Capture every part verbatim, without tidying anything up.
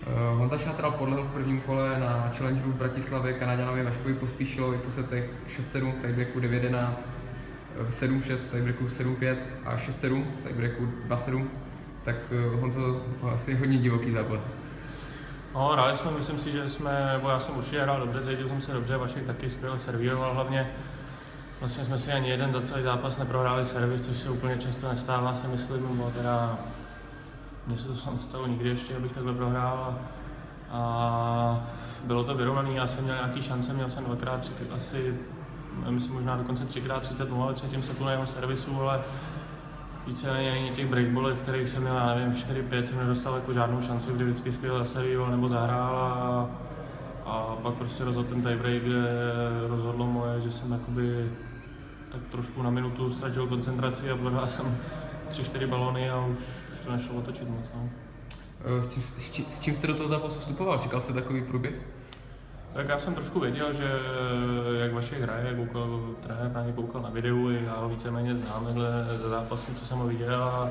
Honza Šátral podlehl v prvním kole na Challengeru v Bratislavě Kanaďanovi Vaškovi Pospíšilovi po setech šest sedm v tiebreaku devět jedenáct, sedm šest v tiebreaku sedm pět a šest sedm v tiebreaku dva sedm. Tak Honzo, asi hodně divoký zápas. No, hráli jsme, myslím si, že jsme, nebo já jsem určitě hrál dobře, cítil jsem se dobře, Vašek taky skvěle servíroval hlavně. Vlastně jsme si ani jeden za celý zápas neprohráli servis, což se úplně často nestává, si myslím, bo teda mně se to nestalo nikdy ještě, abych takhle prohrál. A bylo to vyrovnaný, já jsem měl nějaký šance, měl jsem dvakrát, tři, asi, myslím možná dokonce třikrát třicet nula ve třetím setu na jeho servisu, ale víceméně těch breakballech, kterých jsem měl, já nevím, čtyři pět, jsem nedostal jako žádnou šanci, protože vždycky skvěle zaservíroval nebo zahrál a, a pak prostě rozhodl ten tiebreak, kde rozhodlo moje, že jsem jakoby tak trošku na minutu ztratil koncentraci a prohrál jsem tři čtyři balony a už, už to nešlo otočit moc. No. S, čím, s, čím, s čím jste do toho zápasu vstupoval? Čekal jste takový průběh? Tak já jsem trošku věděl, že jak Vašek hraje, koukal, trenér na ně koukal na videu, já ho víceméně znám ze zápasu, co jsem ho viděl a,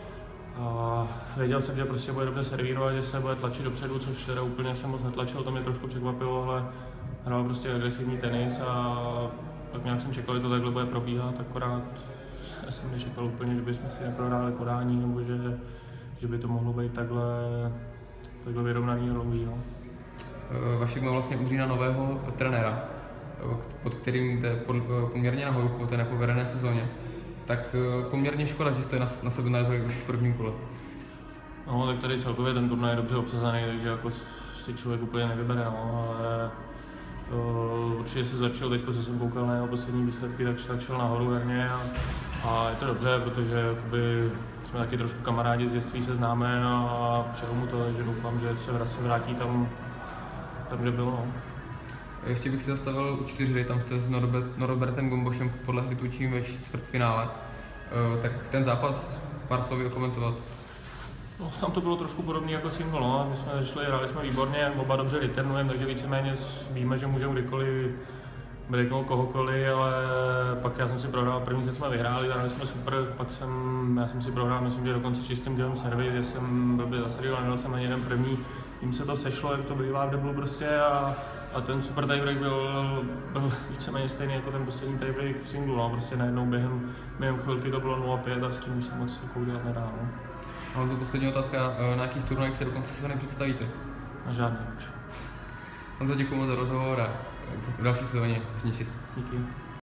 a věděl jsem, že prostě bude dobře servírovat, že se bude tlačit dopředu, což teda úplně jsem moc netlačil, to mě trošku překvapilo, ale hrál prostě agresivní tenis a tak nějak jsem čekal, že to takhle bude probíhat, akorát jsem nečekal úplně, že bychom si neprohráli podání, nebo že, že by to mohlo být takhle, takhle vyrovnaný a dlouhý. No. Vašek má vlastně u října nového trenéra, pod kterým jde poměrně nahoru po té nepovedené sezóně. Tak poměrně škoda, že jste na sebe narazili už v prvním kole. No, tak tady celkově ten turnaj je dobře obsazený, takže jako si člověk úplně nevybere, no, ale uh, určitě se zlepšil teď, co jsem koukal na jeho poslední výsledky, tak, tak šel nahoru herně a, a je to dobře, protože jakoby, jsme taky trošku kamarádi z dětství, se známe a přeju mu to, takže doufám, že se vrátí tam, tam kde byl. No. Ještě bych si zastavil u čtyřhry, tam jste s Norbertem Gombošem podlehli tučím ve čtvrtfinále. Uh, tak ten zápas, pár slovy okomentovat. No, tam to bylo trošku podobné jako single, no. My jsme začali, hráli jsme výborně, oba dobře returnujeme, takže víceméně víme, že můžeme kdykoliv breaknout kohokoliv, ale pak já jsem si prohrál, první set jsme vyhráli, hráli jsme super, pak jsem, já jsem si prohrál, myslím, že dokonce čistým game servis, že jsem blbě zaservíval, nedal jsem ani jeden první, jim se to sešlo, jak to bývá v deblu prostě a, a ten super tiebreak byl, byl víceméně stejný jako ten poslední tiebreak v singlu, no. Prostě najednou během, během chvilky to bylo nula pět a s tím už se moc jako udělat nedá. No. Honzo, poslední otázka, na jakých turnajích se dokonce se nepředstavíte? Na žádný. Honzo, děkuji moc za rozhovor a v další sezóně všichni štěstí. Díky.